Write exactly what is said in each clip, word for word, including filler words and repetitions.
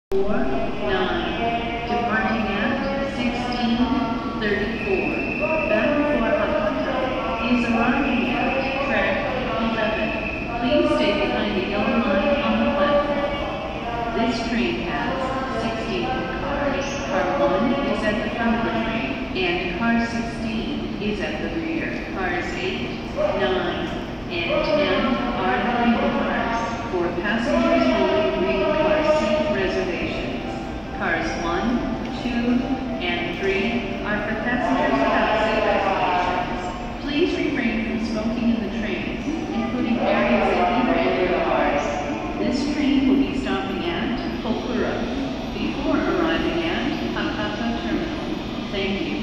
four nine, departing at sixteen thirty-four. Bound for Hakata is arriving at track eleven. Please stay behind the yellow line on the platform. This train has sixteen cars. Car one is at the front of the train, and car sixteen is at the rear. Cars eight, nine, and ten are the green cars. For passengers holding green car seat reservations, cars one, two, and three are for passengers without seat reservations. Please refrain from smoking in the trains, including areas at either end of the cars. This train will be stopping at Kokura before arriving at Hakata Terminal. Thank you.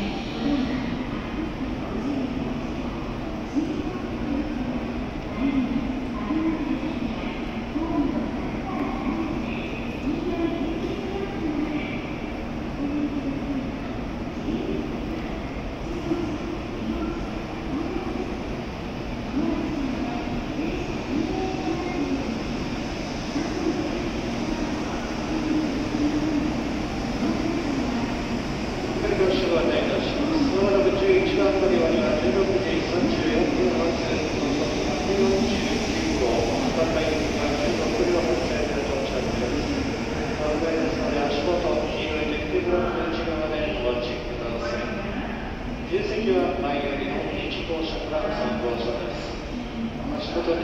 重席は前よりのいち号車からさん号車です。